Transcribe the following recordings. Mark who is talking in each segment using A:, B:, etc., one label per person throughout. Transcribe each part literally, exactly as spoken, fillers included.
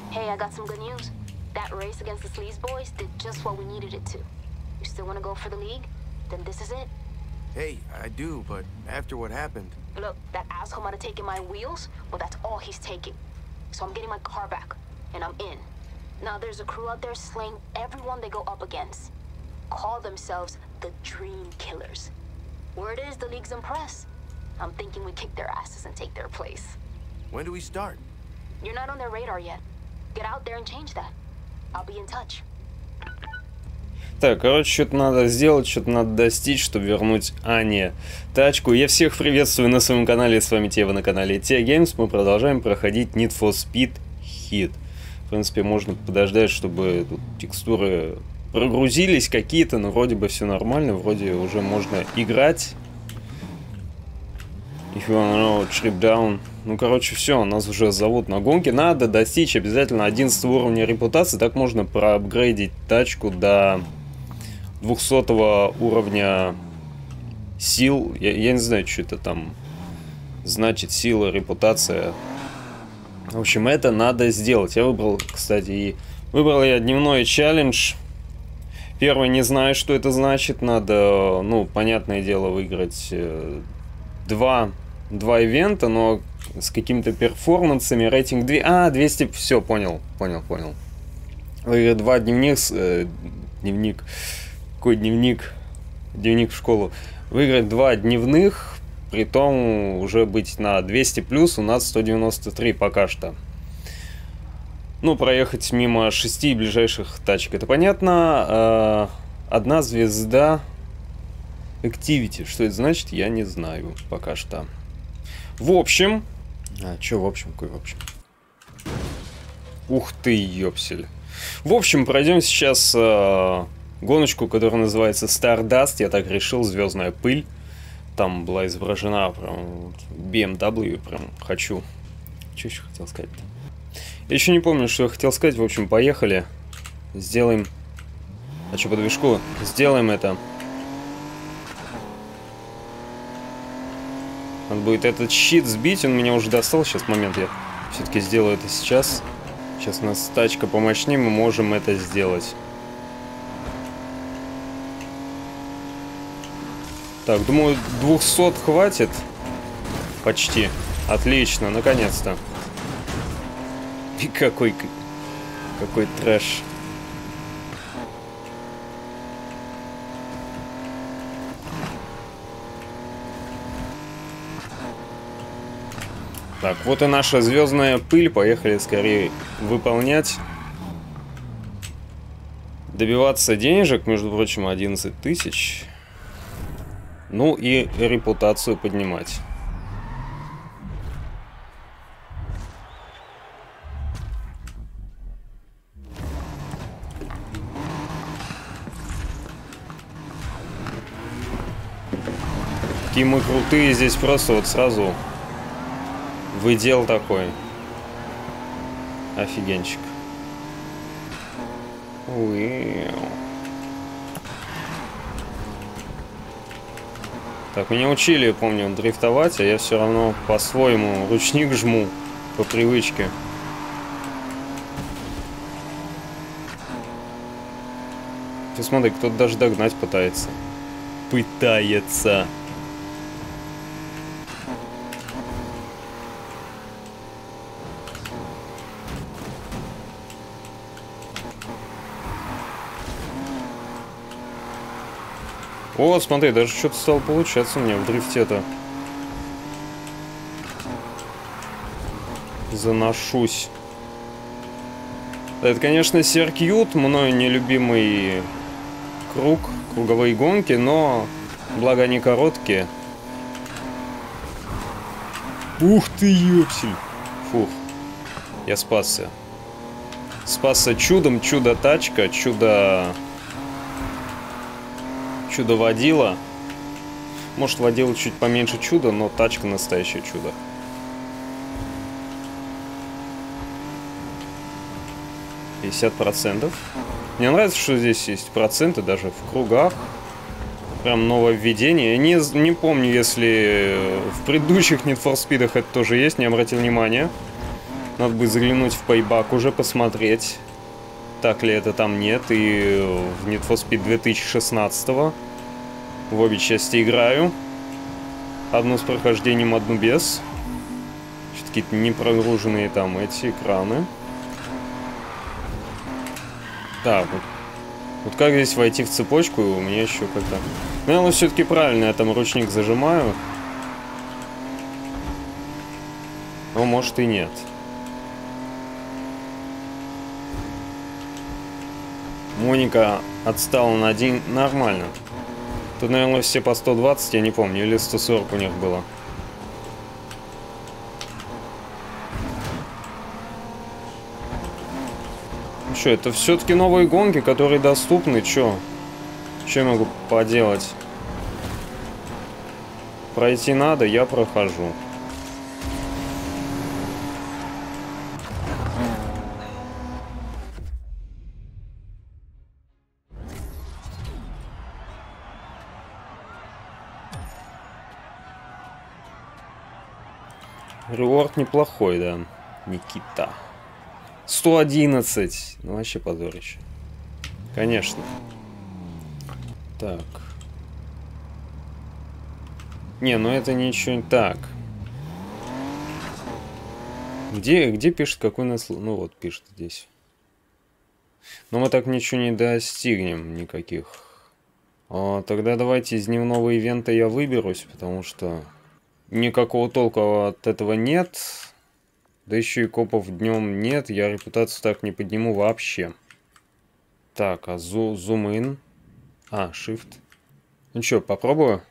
A: Hey, I got some good news. That race against the Sleaze boys did just what we needed it to. You still want to go for the league? Then this is it.
B: Hey, I do, but after what happened...
A: Look, that asshole might have taken my wheels, but that's all he's taking. So I'm getting my car back, and I'm in. Now there's a crew out there slaying everyone they go up against. Call themselves the Dream Killers. Word is the league's impressed. I'm thinking we kick their asses and take their place.
B: When do we start?
A: You're not on their radar yet. Get out there and change that. I'll be in touch.
C: Так, короче, что-то надо сделать, что-то надо достичь, чтобы вернуть Ане тачку. Я всех приветствую на своем канале, с вами Тева на канале Teya Games. Мы продолжаем проходить Need for Speed Heat. В принципе, можно подождать, чтобы тут текстуры прогрузились какие-то, но вроде бы все нормально, вроде уже можно играть. If you wanna know, trip down. Ну, короче, все, нас уже зовут на гонки. Надо достичь обязательно одиннадцатого уровня репутации. Так можно проапгрейдить тачку до двухсотого уровня сил. Я, я не знаю, что это там значит, сила, репутация. В общем, это надо сделать. Я выбрал, кстати, и выбрал я дневной челлендж. Первый, не знаю, что это значит. Надо, ну, понятное дело, выиграть э, два, два ивента, но с какими-то перформансами. Рейтинг два. А, двести. Все, понял, понял, понял. Выиграть два дневник. Э, дневник. Какой дневник? Дневник в школу. Выиграть два дневных, притом уже быть на двести плюс, у нас сто девяносто три пока что. Ну, проехать мимо шести ближайших тачек, это понятно. Одна звезда Activity. Что это значит, я не знаю пока что. В общем... А, что в общем? Какой в общем? Ух ты, ёпсель. В общем, пройдем сейчас... гоночку, которая называется Stardust, я так решил, звездная пыль. Там была изображена прям би эм дабл ю, прям хочу. Что еще хотел сказать-то? Я еще не помню, что я хотел сказать. В общем, поехали. Сделаем... А что по движку? Сделаем это. Надо будет этот щит сбить, он меня уже достал. Сейчас, момент, я все-таки сделаю это сейчас. Сейчас у нас тачка помощнее, мы можем это сделать. Так, думаю, двухсот хватит. Почти. Отлично, наконец-то. И какой... Какой трэш. Так, вот и наша звездная пыль. Поехали скорее выполнять. Добиваться денежек, между прочим, одиннадцать тысяч. Ну и репутацию поднимать. Какие мы крутые здесь, просто вот сразу выдел такой. Офигенчик. Уиу. Так, меня учили, помню, дрифтовать, а я все равно по-своему ручник жму, по привычке. Ты смотри, кто-то даже догнать пытается. Пытается. О, смотри, даже что-то стало получаться у меня в дрифте-то. Заношусь. Это, конечно, серкьют, мною нелюбимый круг, круговые гонки, но благо они короткие. Ух ты, ёпсель. Фух, я спасся. Спасся чудом, чудо-тачка, чудо... Чудо водила. Может, водила чуть поменьше чуда, но тачка настоящее чудо. пятьдесят процентов. Мне нравится, что здесь есть проценты даже в кругах. Прям нововведение. Не, не помню, если в предыдущих Need for Speed'ах это тоже есть, не обратил внимания. Надо будет заглянуть в Payback уже, посмотреть, так ли это там нет. И в Need for Speed две тысячи шестнадцатого в обе части играю. Одну с прохождением, одну без. Какие-то непрогруженные там эти экраны. Так, вот. Вот как здесь войти в цепочку, у меня еще как-то... Наверное, все-таки правильно, я там ручник зажимаю. Но может и нет. Моника отстала на один... Нормально. Тут, наверное, все по сто двадцать, я не помню. Или сто сорок у них было. Ну что, это все-таки новые гонки, которые доступны. Че? Че я могу поделать? Пройти надо, я прохожу. Реворд неплохой, да, Никита. сто одиннадцать. Ну, вообще позорище. Конечно. Так. Не, ну это ничего не так. Где, где пишет, какой нас... Ну вот, пишет здесь. Но мы так ничего не достигнем никаких. А, тогда давайте из дневного ивента я выберусь, потому что... Никакого толка от этого нет. Да еще и копов днем нет. Я репутацию так не подниму вообще. Так, а зу зум ин. А, shift. Ну что, попробую?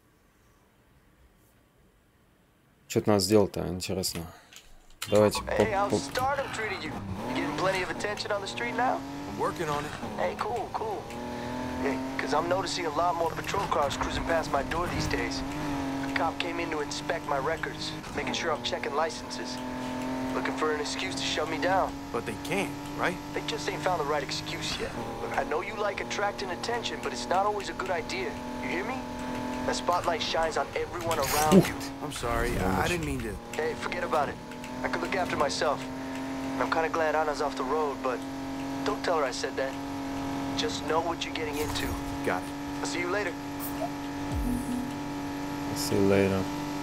C: Что-то надо сделать-то, интересно. Давайте.
D: Hey, how's Stardom treating you? You getting plenty of attention on the street now?
B: Working on it.
D: Hey, cool, cool. Yeah, because I'm noticing a lot more patrol cars cruising past my door these days. A cop came in to inspect my records, making sure I'm checking licenses. Looking for an excuse to shut me down.
B: But they can't, right?
D: They just ain't found the right excuse yet. Look, I know you like attracting attention, but it's not always a good idea. You hear me? The spotlight shines on everyone around you.
B: I'm sorry, I, I didn't mean to...
D: Hey, forget about it. I could look after myself. I'm kind of glad Anna's off the road, but don't tell her I said that. Just know what you're getting into.
B: Got it.
D: I'll see you later.
C: See you later.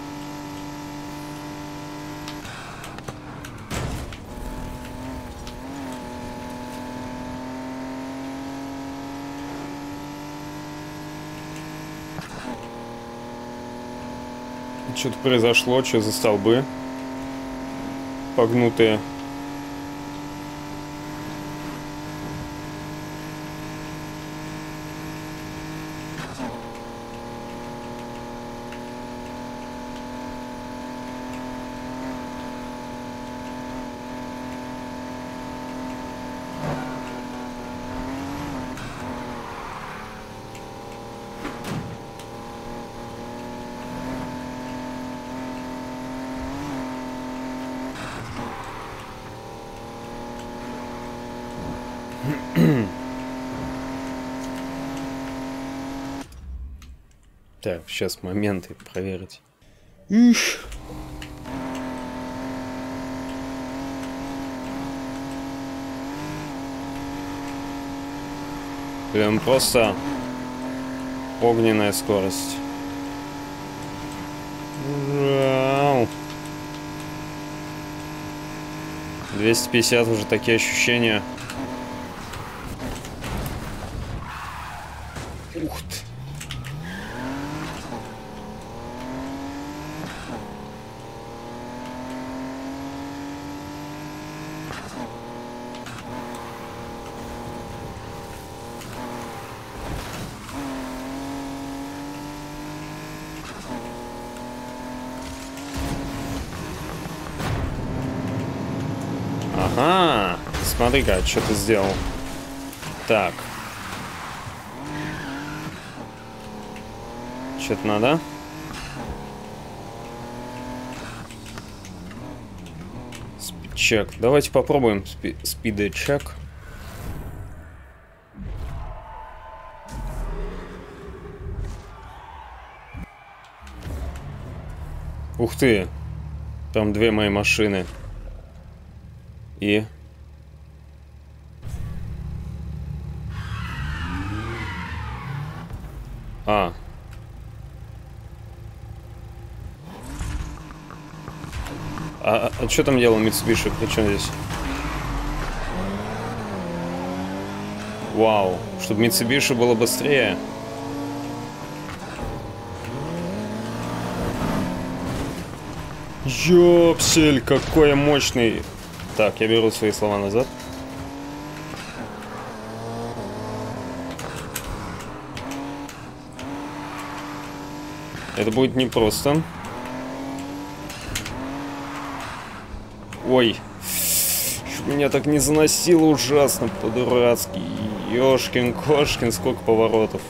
C: Что-то произошло, что за столбы погнутые. Так, сейчас моменты проверить. Иш. Прям просто огненная скорость. Вау. двести пятьдесят уже такие ощущения. Ух ты. Ага, смотри-ка, что ты сделал. Так. Что-то надо. Спид-чек. Давайте попробуем спи спид-чек. Ух ты. Там две мои машины. И... А. А, а что там делал Mitsubishi? При чем здесь? Вау. Чтобы Mitsubishi было быстрее. Ёпсель, какой мощный. Так, я беру свои слова назад. Это будет непросто. Ой. Меня так не заносило ужасно по-дурацки. Ёшкин-кошкин, сколько поворотов.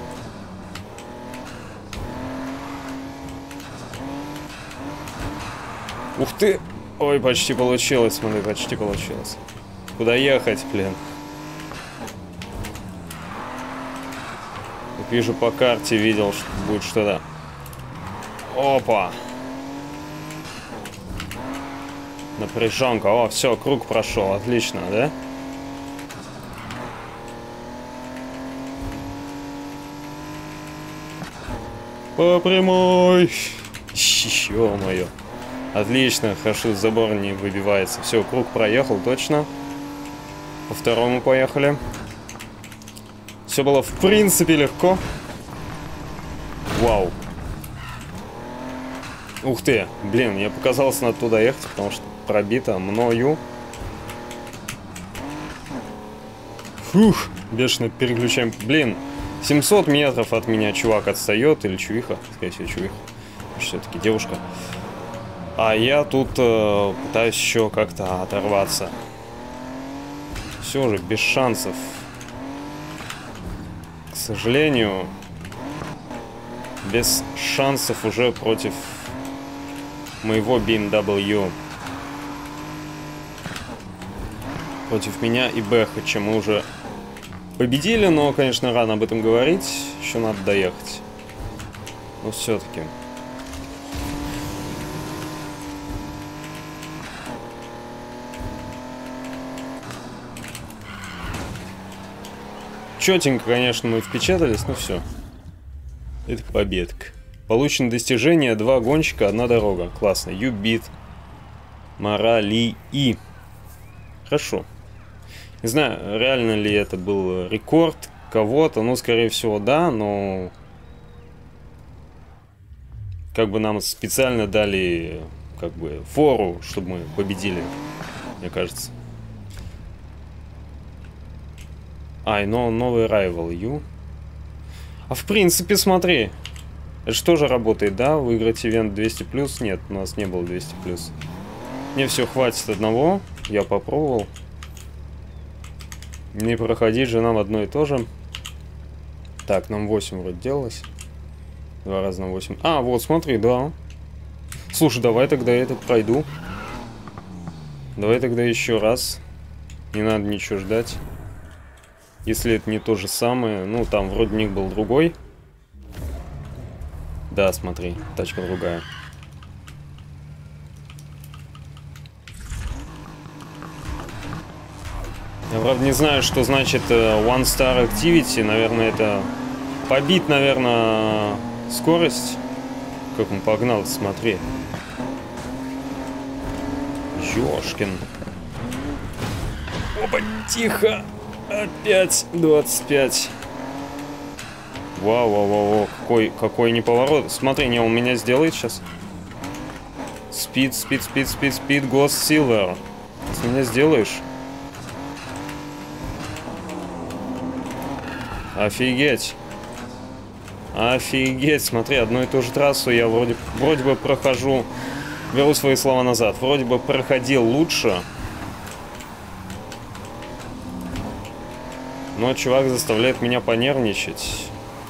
C: Ух ты! Ой, почти получилось, смотри, почти получилось. Куда ехать, блин? Как вижу по карте, видел, что будет что-то. Опа! Напряженка. О, все, круг прошел. Отлично, да? По прямой. Ё-моё. Отлично, хорошо, забор не выбивается. Все, круг проехал, точно. По второму поехали. Все было в принципе легко. Вау. Ух ты, блин, мне показалось, надо туда ехать, потому что пробито мною. Фух, бешено переключаем. Блин, семьсот метров от меня чувак отстает, или чувиха, скорее всего, чувиха. Все-таки девушка. А я тут э, пытаюсь еще как-то оторваться. Все же, без шансов. К сожалению, без шансов уже против моего би эм дабл ю. Против меня и Бэхача мы уже победили, но, конечно, рано об этом говорить. Еще надо доехать. Но все-таки. Четенько, конечно, мы впечатались, но все. Это победка. Получено достижение: два гонщика, одна дорога. Классно. You beat Морали и. Хорошо. Не знаю, реально ли это был рекорд кого-то. Ну, скорее всего, да, но как бы нам специально дали как бы фору, чтобы мы победили, мне кажется. Ай, но новый Rival U. А в принципе, смотри. Это же тоже работает, да? Выиграть ивент двести плюс? Нет, у нас не было двести плюс. Мне все, хватит одного. Я попробовал. Не проходить же нам одно и то же. Так, нам восемь вроде делалось. Два раза на восемь. А, вот, смотри, да. Слушай, давай тогда я это пройду. Давай тогда еще раз. Не надо ничего ждать. Если это не то же самое. Ну, там вроде ник был другой. Да, смотри, тачка другая. Я, правда, не знаю, что значит One Star Activity. Наверное, это побить, наверное, скорость. Как он погнал, смотри. Ёшкин. Опа, тихо. Опять двадцать пять. Вау, вау, вау, вау. Какой, какой неповорот. Смотри, не, он меня сделает сейчас. Спид, спид, спид, спид, спид, Гос Силвер. Ты меня сделаешь? Офигеть. Офигеть, смотри, одну и ту же трассу я вроде, вроде бы прохожу. Беру свои слова назад. Вроде бы проходил лучше. Но чувак заставляет меня понервничать.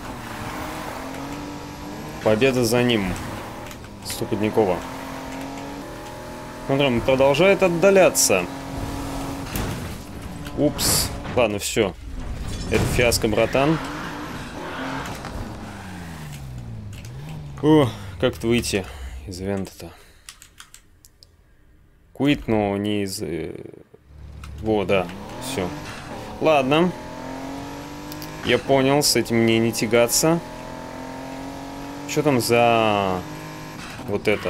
C: Победа за ним. Стопудникова. Смотрим, продолжает отдаляться. Упс. Ладно, все. Это фиаско, братан. О, как-то выйти из ивента-то. Квит, но не из Во, да, все. Ладно. Я понял, с этим мне не тягаться. Что там за... Вот это?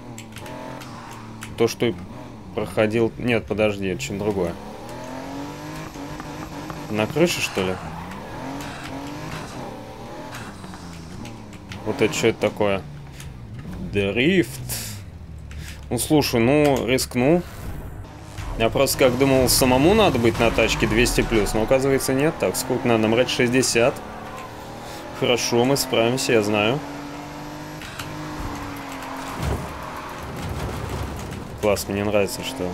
C: То, что проходил... Нет, подожди, это что-то другое. На крыше, что ли? Вот это что это такое? Дрифт. Ну, слушай, ну, рискну. Я просто как думал, самому надо быть на тачке двести плюс, но оказывается нет. Так, сколько надо набрать? шестьдесят. Хорошо, мы справимся, я знаю. Класс, мне нравится, что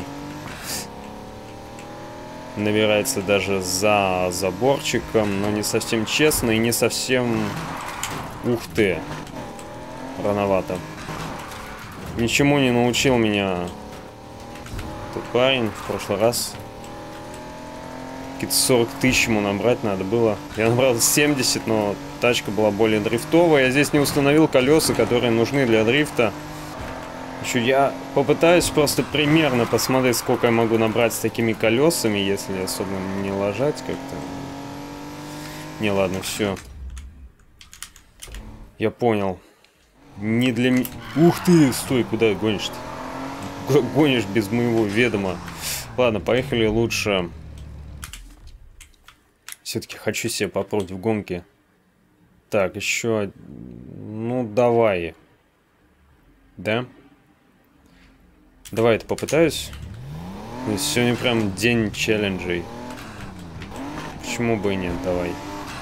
C: набирается даже за заборчиком, но не совсем честно и не совсем... Ух ты. Рановато. Ничему не научил меня тот парень в прошлый раз. Какие-то сорок тысяч ему набрать надо было. Я набрал семьдесят, но тачка была более дрифтовая. Я здесь не установил колеса, которые нужны для дрифта. Еще я попытаюсь просто примерно посмотреть, сколько я могу набрать с такими колесами, если особо не ложать как-то. Не, ладно, все. Я понял. Не для меня. Ух ты, стой, куда гонишь-то? Гонишь без моего ведома. Ладно, поехали лучше. Все-таки хочу себе попробовать в гонке. Так, еще... Ну, давай. Да? Давай это попытаюсь. Сегодня прям день челленджей. Почему бы и нет, давай.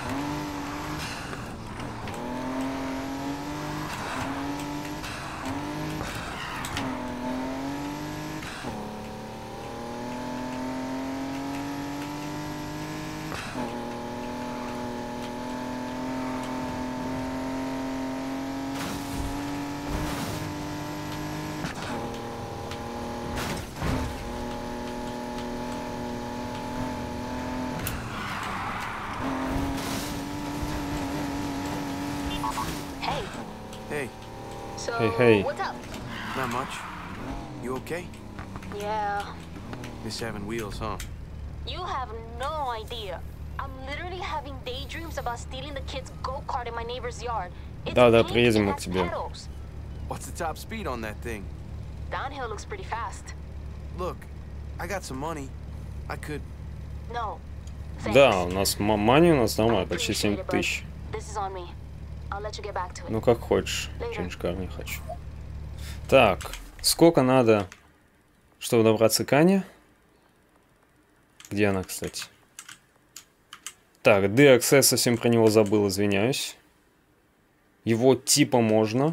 C: Hey, hey.
A: What's up?
B: Not much. You okay?
A: Yeah.
B: Miss having wheels, huh?
A: You have no idea. I'm literally having daydreams about stealing the kid's go-kart in my neighbor's yard. It's
C: Да, да,
A: pink
C: приедем
A: and
C: мы к
A: has
C: тебе.
A: pedals.
B: What's the top speed on that thing?
A: Downhill looks pretty fast.
B: Look, I got some money. I could...
A: No. Thanks.
C: Да, у нас мани у нас нормально,
A: I
C: почти
A: appreciate
C: семь
A: it, but
C: тысяч.
A: This is on me. I'll let you get back to it.
C: Ну как хочешь,
A: Later.
C: Ченчкар, не хочу. Так, сколько надо, чтобы добраться к Ане? Где она, кстати? Так, ди экс эс, совсем про него забыл, извиняюсь. Его типа можно.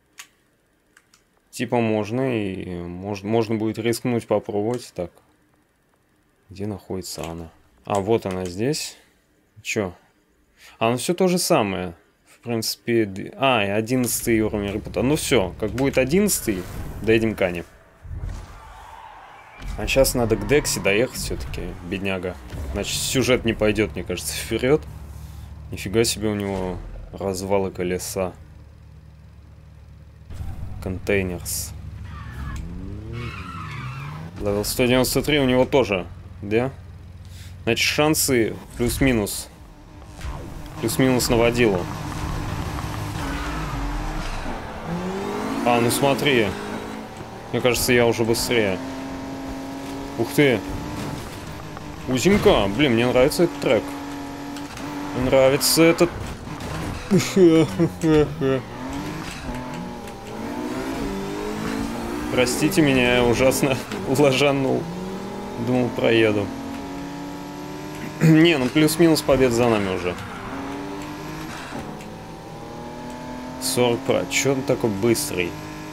C: Типа можно, и мож, можно будет рискнуть попробовать. Так, где находится она? А, вот она здесь. Чё? А, ну все то же самое. В принципе, а, и одиннадцатый уровень репутации. Ну все, как будет одиннадцатый, доедем к Ане. А сейчас надо к Декси доехать все-таки, бедняга. Значит, сюжет не пойдет, мне кажется, вперед. Нифига себе у него развалы колеса. Контейнерс. Левел сто девяносто три у него тоже, да? Значит, шансы плюс-минус. Плюс-минус на водилу. А, ну смотри. Мне кажется, я уже быстрее. Ух ты. Узенька. Блин, мне нравится этот трек. Мне нравится этот... Простите меня, я ужасно ложанул. Думал, проеду. Не, ну плюс-минус побед за нами уже. сорок про. Чё он такой быстрый?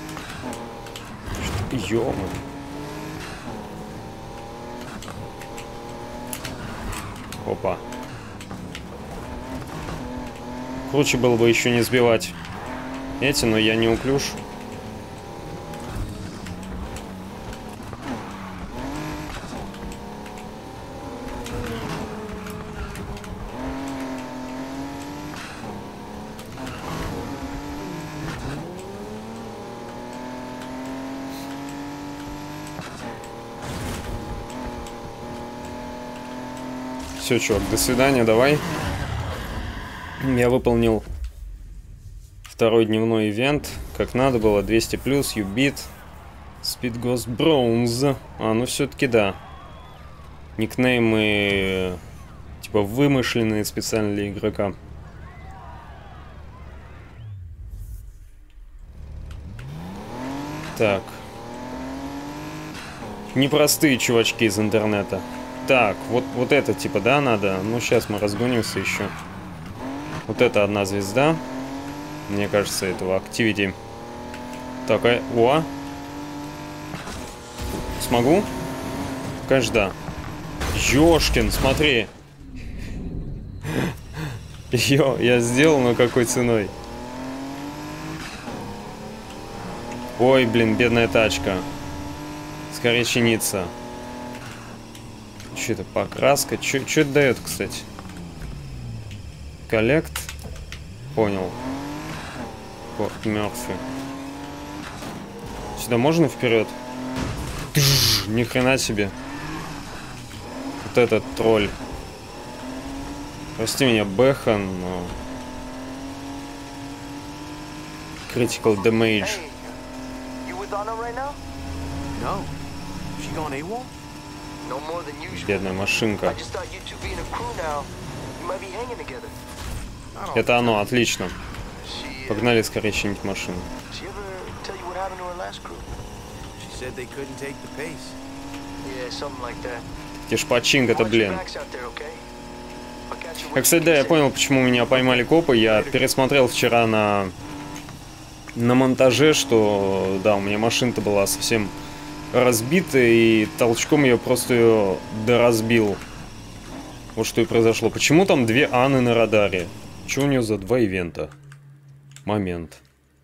C: Ё-моё. Опа. Круче было бы еще не сбивать эти, но я не уклюж. Все, чувак, до свидания, давай. Я выполнил второй дневной ивент, как надо было, двести плюс, юбит, Speed Ghost Bronze. А, ну все-таки да. Никнеймы типа вымышленные специально для игрока. Так. Непростые чувачки из интернета. Так, вот, вот это типа, да, надо? Ну, сейчас мы разгонимся еще. Вот это одна звезда. Мне кажется, этого Activity. Так, а... О! Смогу? Конечно, да. Ёшкин, смотри. Ё, я сделал, но какой ценой? Ой, блин, бедная тачка. Скорее чиниться. Что это, покраска? Что это дает, кстати? Коллект? Понял. Порт Мёрфи. Сюда можно вперед? Ни хрена себе. Вот этот тролль. Прости меня, Бэхан, но... Critical damage.
D: Hey, you with Anna right now?
B: No. She gone AWOL?
D: No more than usual.
C: Бедная машинка.
D: I just thought you two being a crew now, you might be hanging together.
C: Это оно, отлично.
D: She, uh,
C: Погнали скорее чинить машину.
D: she ever tell you what happened to her last crew?
B: She said they couldn't take the pace.
D: Yeah, something like that.
C: Где ж починка-то,
D: Watch your
C: блин.
D: backs out there, okay? I'll catch you
C: А,
D: when
C: кстати,
D: you
C: да, я
D: get
C: понял, почему меня поймали копы. Я пересмотрел вчера на, на монтаже, что, да, у меня машина-то была совсем разбита, и толчком я просто ее доразбил. Вот что и произошло. Почему там две Анны на радаре? Что у нее за два ивента? Момент.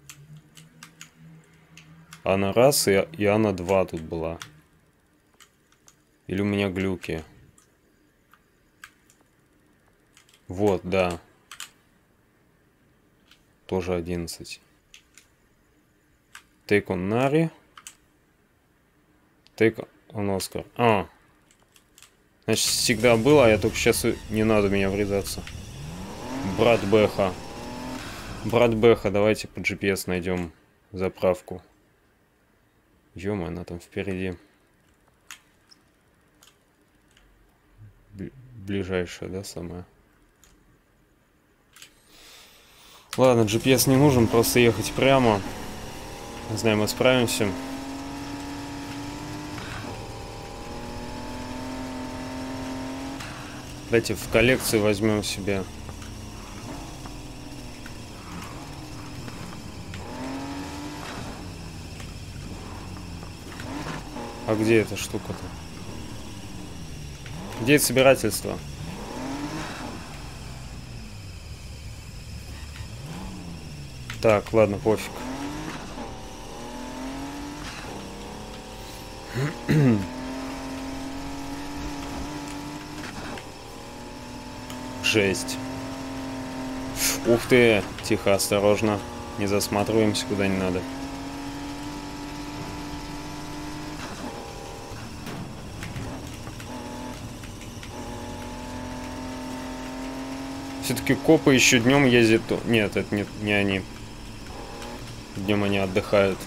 C: Анна раз и, и Анна два тут была. Или у меня глюки? Вот, да. Тоже одиннадцать. Take on Nari. Take on Oscar. А. Значит, всегда было, а я только сейчас не надо меня врезаться. Брат Бэха. Брат Бэха, давайте по джи пи эс найдем заправку. Ё-моё, она там впереди. Ближайшая, да, самая? Ладно, джи пи эс не нужен, просто ехать прямо. Не знаю, мы справимся. Давайте в коллекцию возьмем себе. А где эта штука-то? Где это собирательство? Так, ладно, пофиг. Жесть. Ух ты! Тихо, осторожно. Не засматриваемся, куда не надо. Все-таки копы еще днем ездят. Нет, это не, не они. Днем они отдыхают.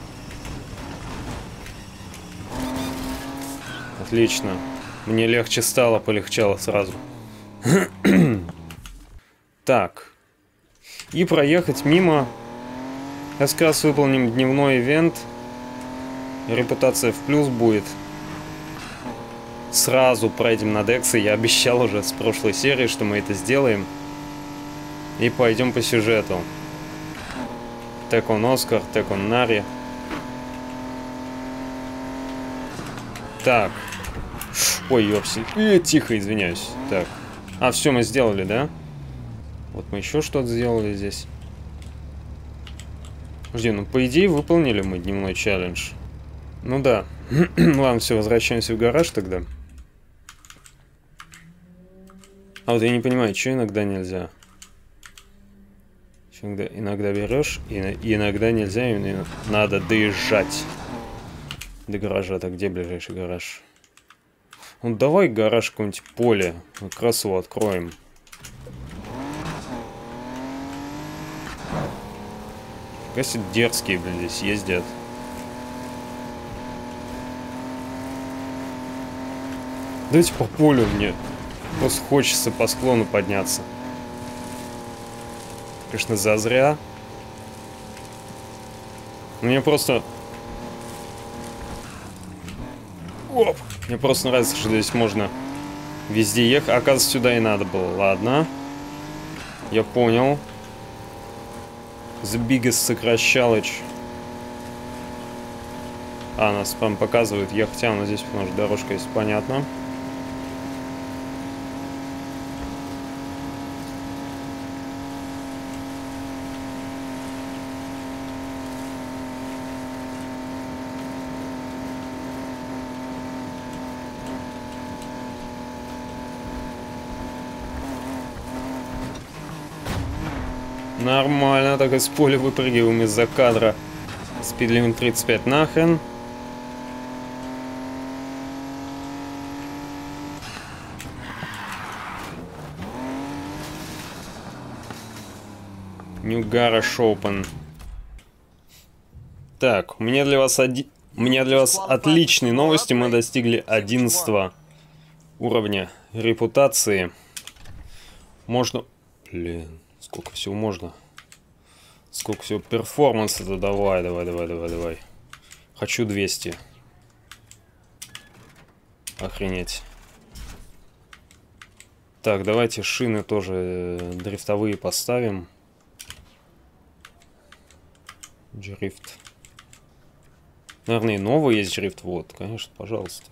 C: Отлично. Мне легче стало, полегчало сразу. Так. И проехать мимо. Сейчас как раз выполним дневной ивент. Репутация в плюс будет. Сразу пройдем на Дексы. Я обещал уже с прошлой серии, что мы это сделаем. И пойдем по сюжету. Take on Oscar, Take on Nari. Так. Ой, ёпсель. Э, тихо, извиняюсь. Так. А, все мы сделали, да? Вот мы еще что-то сделали здесь. Подожди, ну по идее выполнили мы дневной челлендж. Ну да. Ладно, все, возвращаемся в гараж тогда. А вот я не понимаю, что иногда нельзя? Иногда, иногда берешь, и иногда нельзя, и надо доезжать до гаража. Так, где ближайший гараж? Ну давай гараж какое-нибудь поле. Как раз его откроем. Кажется, дерзкие, блин, здесь ездят. Давайте по полю, мне просто хочется по склону подняться. Конечно, зазря. Мне просто... Оп! Мне просто нравится, что здесь можно везде ехать. Оказывается, сюда и надо было. Ладно. Я понял. The biggest сокращалыч. А, нас прям показывают ехать. А, но здесь, потому что дорожка есть, понятно. Нормально, так из поля выпрыгиваем из-за кадра. Спидлимит тридцать пять нахрен. New Garage Open. Так, у меня для вас оди... у меня для вас отличные новости. Мы достигли одиннадцатого уровня репутации. Можно... Блин, сколько всего можно? Сколько всего перформанса-то? Давай, давай, давай, давай, давай. Хочу двести. Охренеть. Так, давайте шины тоже дрифтовые поставим. Дрифт. Наверное, и новый есть дрифт. Вот, конечно, пожалуйста.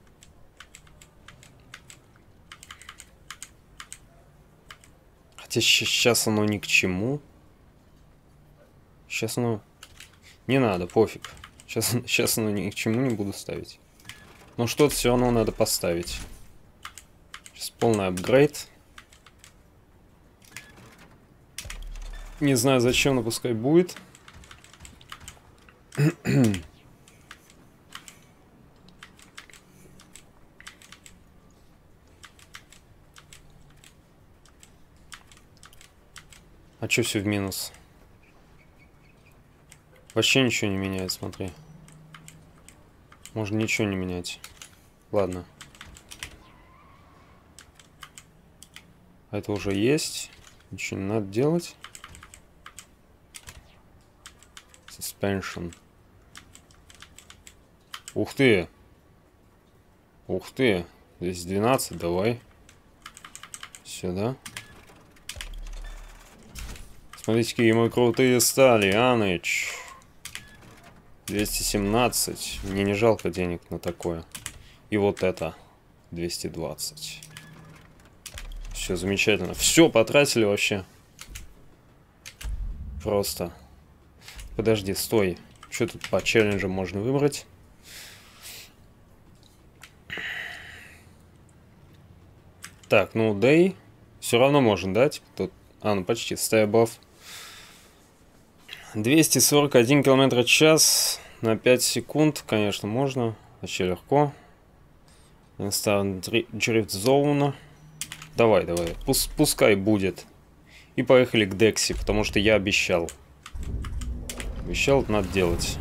C: Хотя сейчас оно ни к чему. Сейчас оно... Не надо, пофиг. Сейчас, сейчас оно ни к чему не буду ставить. Но что-то все равно надо поставить. Сейчас полный апгрейд. Не знаю зачем, но пускай будет. А чё все в минус? Вообще ничего не меняет, смотри. Можно ничего не менять. Ладно. А это уже есть. Ничего не надо делать. Suspension. Ух ты. Ух ты. Здесь двенадцать, давай. Сюда. Смотрите, какие мы крутые стали, Аныч. двести семнадцать. Мне не жалко денег на такое. И вот это. двести двадцать. Все замечательно. Все потратили вообще. Просто. Подожди, стой. Что тут по челленджам можно выбрать? Так, ну, day. Все равно можно дать. Тут... А, ну почти. Stay above. двести сорок один километр в час на пять секунд, конечно, можно. Вообще легко. Instant Drift Zone. Давай, давай. Пус пускай будет. И поехали к Декси, потому что я обещал. Обещал, это надо делать.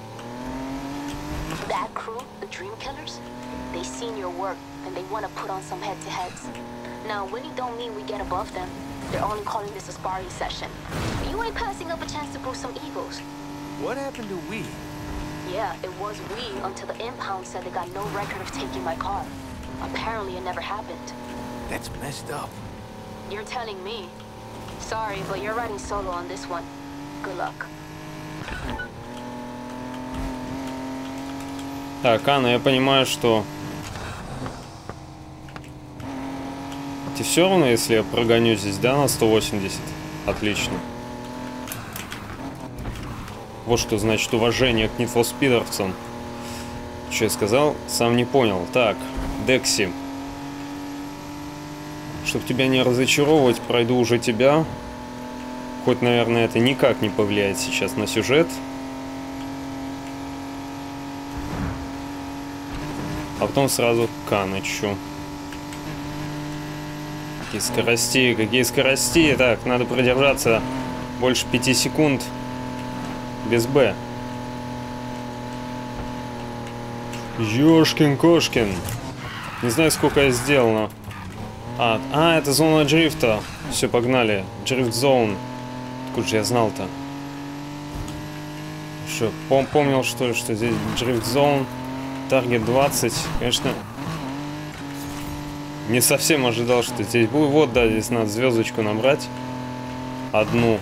A: They're only calling this a sparring session. You ain't passing up a chance to prove some egos.
B: What happened to we?
A: Yeah, it was we until the impound said they got no record of taking my car. Apparently it never happened.
B: That's messed up.
A: You're telling me. Sorry, but you're riding solo on this one. Good luck.
C: Так, Анна, я понимаю, что... Тебе все равно, если я прогоню здесь, да, на сто восемьдесят? Отлично. Вот что значит уважение к нитфоспидовцам. Что я сказал? Сам не понял. Так, Декси. Чтобы тебя не разочаровывать, пройду уже тебя. Хоть, наверное, это никак не повлияет сейчас на сюжет. а потом сразу к Канычу. Какие скорости, какие скорости. Так, надо продержаться больше пяти секунд без Б. Ёшкин-кошкин. Не знаю, сколько я сделал, но... А, а, это зона дрифта. Все, погнали. Дрифт зон. Откуда же я знал-то? Что, пом помнил, что ли, что здесь дрифт зон. Таргет двадцать. Конечно, не совсем ожидал, что здесь будет. Вот, да, здесь надо звездочку набрать. Одну.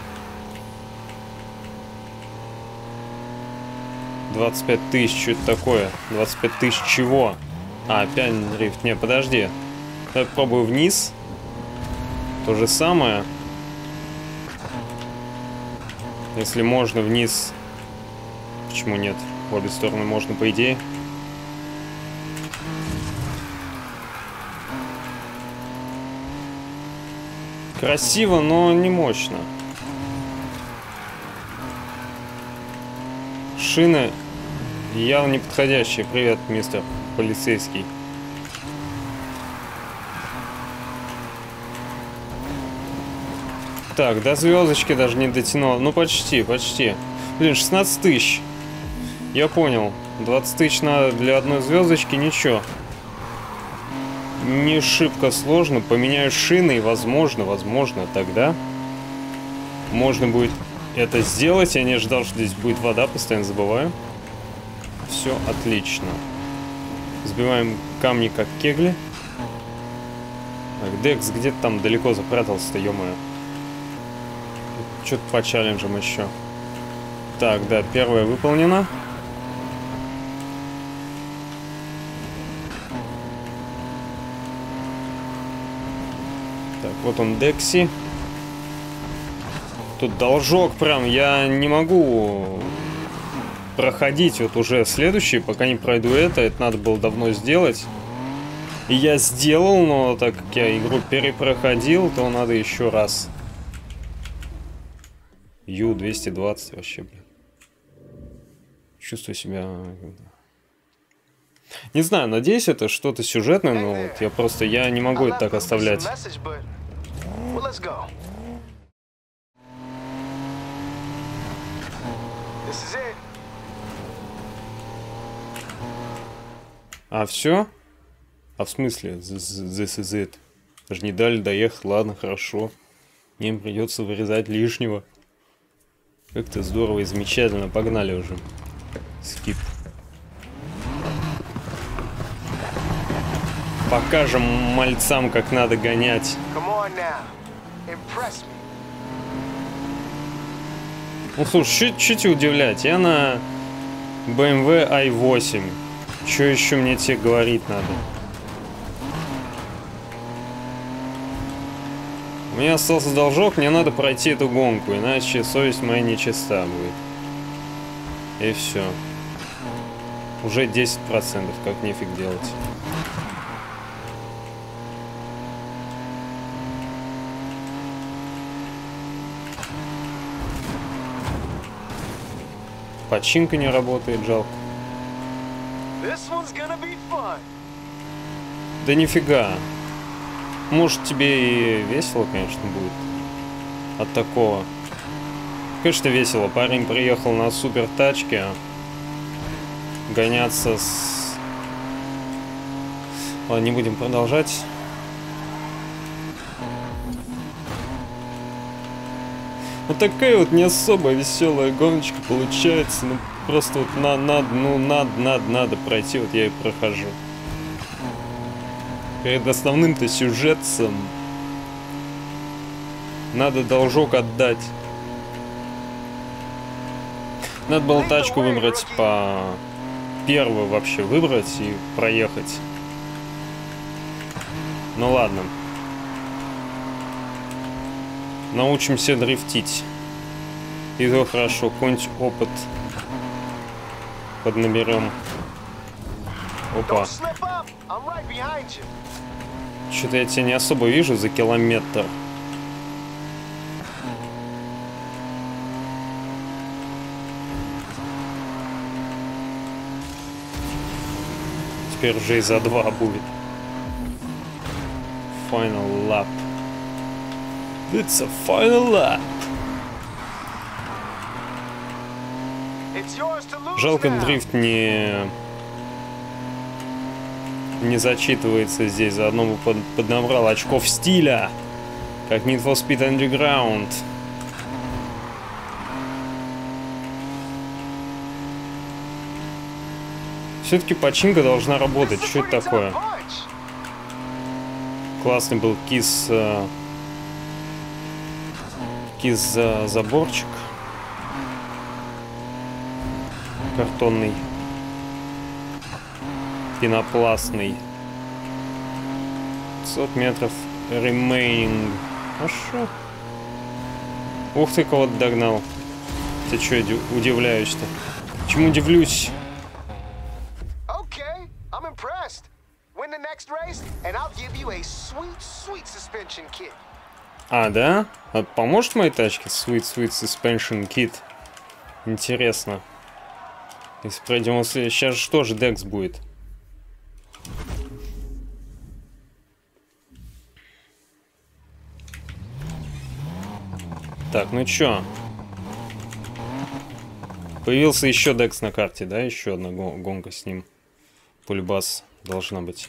C: двадцать пять тысяч, что это такое? двадцать пять тысяч чего? А, опять дрифт. Не, подожди. Я попробую вниз. То же самое. Если можно вниз. Почему нет? В обе стороны можно, по идее. Красиво, но не мощно. Шины явно не подходящие. Привет, мистер полицейский. Так, до звездочки даже не дотянул. Ну, почти, почти. Блин, шестнадцать тысяч. Я понял. двадцать тысяч надо для одной звездочки, ничего. Не шибко сложно. Поменяю шины, и возможно, возможно, тогда можно будет это сделать. Я не ожидал, что здесь будет вода, постоянно забываю. Все отлично. Сбиваем камни, как кегли. Так, Декс где-то там далеко запрятался-то, ё-моё. Что-то по челленджам еще. Так, да, первое выполнено. Так, вот он, Декси. Тут должок прям. Я не могу проходить вот уже следующий, пока не пройду это. Это надо было давно сделать. И я сделал, но так как я игру перепроходил, то надо еще раз. Ю двести двадцать вообще, блин. Чувствую себя... Не знаю, надеюсь, это что-то сюжетное, но вот я просто, я не могу это так оставлять. А, все? А в смысле? This is it. Даже не дали доехать, ладно, хорошо. Мне придется вырезать лишнего. Как-то здорово и замечательно. Погнали уже. Скип. Покажем мальцам, как надо гонять. Ну, слушай, чуть-чуть удивлять. Я на бэ эм вэ ай восемь. Что еще мне тебе говорить надо? У меня остался должок, мне надо пройти эту гонку, иначе совесть моя нечиста будет. И все. Уже десять процентов, как нефиг делать. Починка не работает, жалко. Да нифига. Может, тебе и весело, конечно, будет от такого. Конечно, весело. Парень приехал на супер тачке гоняться с... Ладно, не будем продолжать. Вот такая вот не особо веселая гоночка получается. Ну, просто вот на, надо, ну, надо, надо, надо пройти. Вот я и прохожу. Перед основным-то сюжетом надо должок отдать. Надо было тачку выбрать по... Первую вообще выбрать и проехать. Ну ладно. Научимся дрифтить. И то хорошо, какой-нибудь опыт поднаберем. Опа. Что-то я тебя не особо вижу за километр. теперь уже и за два будет. Final lap. It's a final lap. Жалко, дрифт не... не зачитывается здесь. Заодно бы под... поднабрал очков стиля. Как Need for Speed Underground. Все-таки починка должна работать. Что это такое? Классный был кис... Кис заборчик. Картонный. Пенопластный. пятьсот метров remaining. Хорошо. Ух ты, кого-то догнал. Ты что, удивляешься-то? Чему удивлюсь? А, да? А поможет моей тачке Sweet Sweet Suspension Kit? Интересно. Если пройдем, если... сейчас же тоже Декс будет. Так, ну чё? Появился еще Декс на карте, да? Еще одна гонка с ним. Пульбас должна быть.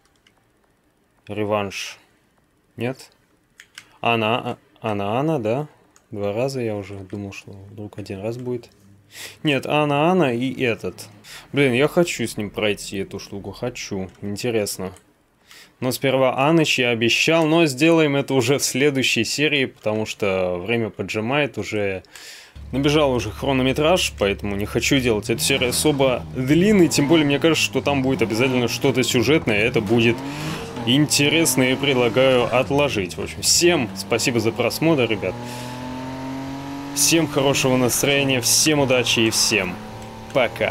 C: Реванш. Нет? Она, она, она, да? Два раза я уже думал, что вдруг один раз будет. Нет, Анна, Анна и этот. Блин, я хочу с ним пройти эту штуку. Хочу. Интересно. Но сперва Аныч я обещал, но сделаем это уже в следующей серии, потому что время поджимает, уже набежал уже хронометраж, поэтому не хочу делать эту серию особо длинной, тем более мне кажется, что там будет обязательно что-то сюжетное, это будет интересно и предлагаю отложить. В общем, всем спасибо за просмотр, ребят. Всем хорошего настроения, всем удачи и всем пока.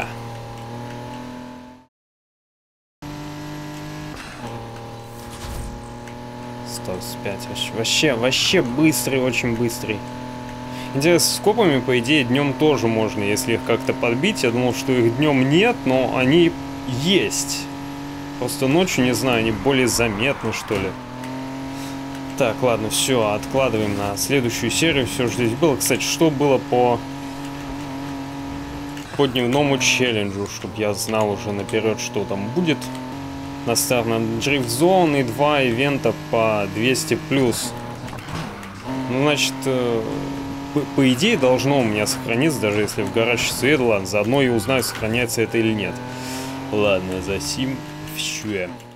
C: сто пять вообще, вообще, вообще быстрый, очень быстрый. Интересно, с копами, по идее, днем тоже можно, если их как-то подбить. Я думал, что их днем нет, но они есть. Просто ночью, не знаю, они более заметны, что ли. Так, ладно, все, откладываем на следующую серию. Все, что здесь было. Кстати, что было по... по дневному челленджу, чтобы я знал уже наперед, что там будет. На старт на Drift Zone и два ивента по двести плюс. Ну, значит, э, по, по идее должно у меня сохраниться, даже если в гараж свет. Ладно, заодно и узнаю, сохраняется это или нет. Ладно, за сим все.